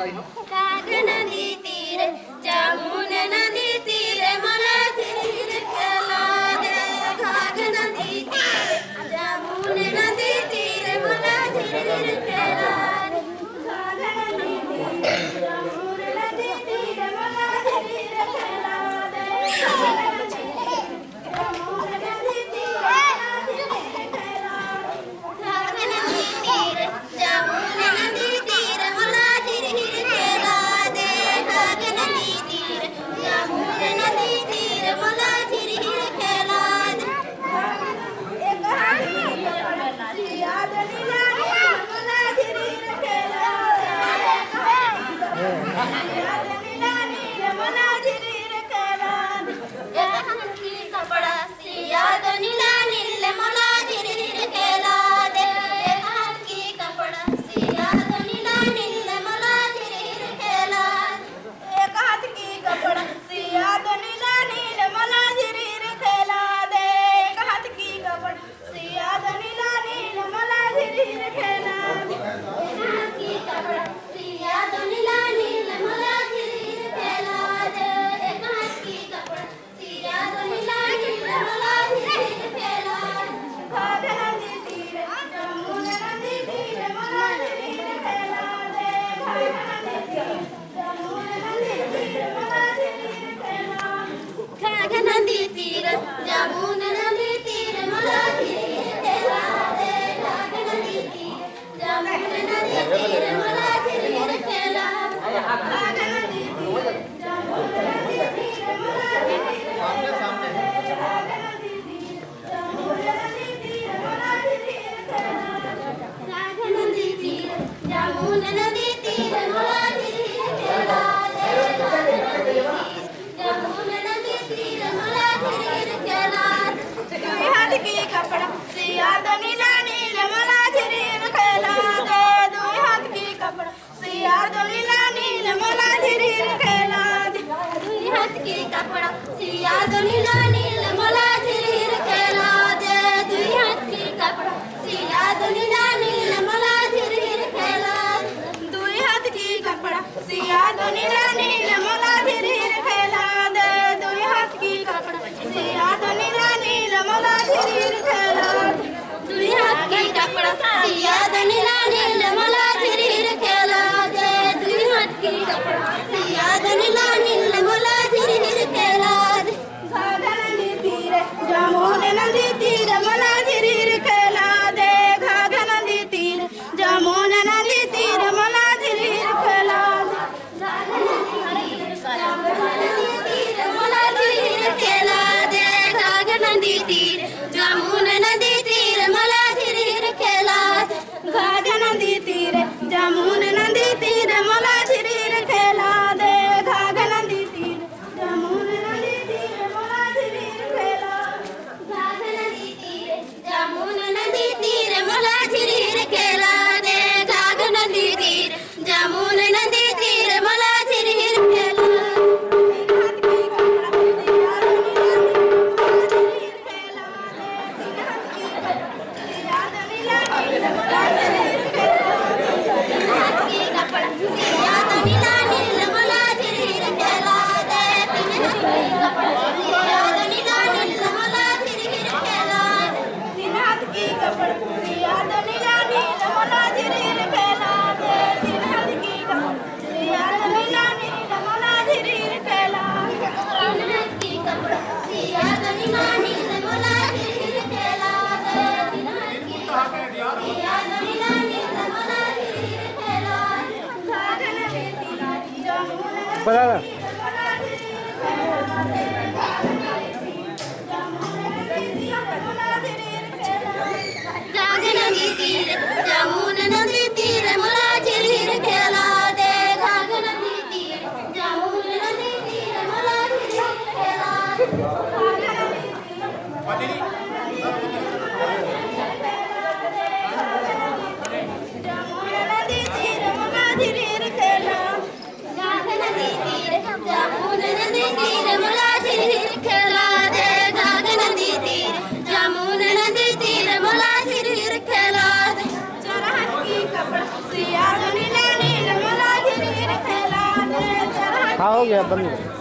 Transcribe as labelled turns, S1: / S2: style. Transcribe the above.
S1: लगाई हम।
S2: कागन नदी तीर जामुन नदी तीर मला तीर खेला दे कागन नदी तीर जामुन नदी तीर मला तीर खेला दे कागन नदी तीर जामुन नदी तीर मला तीर खेला दे जामुन नदी तीर मला तीर खेला कागन नदी तीर जामुन नदी तीर मला तीर खेला दे कागन नदी तीर जामुन नदी तीर मला तीर खेला दे एक हाथ में याद नीला मला तीर खेला दे याद नीला मला तीर खेला दे एक हाथ की कपड़ा याद नीला मला तीर खेला दे एक हाथ की कपड़ा याद नीला मला तीर खेला एक हाथ की कपड़ा याद नीला मला तीर खेला दे एक हाथ की कपड़ा याद नीला मला तीर खेला दे एक हाथ की कपड़ा याद नीला मला तीर खेला दे एक हाथ की कपड़ा याद नीला मला तीर खेला कागन नदी तीर जामुन नदी तीर मला तीर खेला दे कागन नदी तीर जामुन नदी तीर मला तीर खेला दे कागन नदी तीर जामुन नदी तीर मला तीर खेला कागन नदी तीर जामुन नदी तीर मला तीर खेला कागन नदी तीर जामुन नदी तीर मला तीर खेला कागन नदी तीर जामुन नदी तीर मला तीर खेला जामुन नदी तीर मला तीर खेला दुई हाथ की कपड़ा याद नीला मला तीर खेला दे दुई हाथ की कपड़ा याद नीला मला तीर खेला दे दुई हाथ की कपड़ा याद नीला मला तीर खेला दे दुई हाथ की कपड़ा याद नीला मला तीर खेला दुई हाथ की कपड़ा याद नीला मला तीर खेला दे दुई हाथ की कपड़ा याद नीला मला तीर खेला दुई हाथ की कपड़ा याद नीला मला तीर खेला दे दुई हाथ की कपड़ा याद नीला मला तीर खेला दे कागन नदी तीर जामुन नदी तीर मला तीर खेला दे कागन नदी तीर जामुन नदी तीर मला तीर खेला दे कागन नदी तीर मला तीर खेला दे कागन नदी तीर जामुन नदी तीर मला तीर खेला दे कागन नदी तीर जामुन नदी तीर मला तीर खेला दे कागन नदी तीर जामुन नदी तीर मला तीर खेला कागन नदी तीर जामुन नदी तीर मला तीर खेला दे कागन नदी तीर जामुन नदी तीर मला तीर खेला
S1: बड़ा
S2: कागन नदी तीर जामुन नदी तीर मला तीर खेला दे कागन नदी तीर जामुन नदी तीर मला तीर खेला कागन नदी तीर जामुन नदी तीर मला तीर खेला कागन नदी तीर जामुन नदी तीर मला तीर खेला दे कागन नदी तीर जामुन नदी तीर मला तीर खेला दे चार हाथ की कपड़ा याद नीला मला तीर
S1: हाँ हो गया बंद।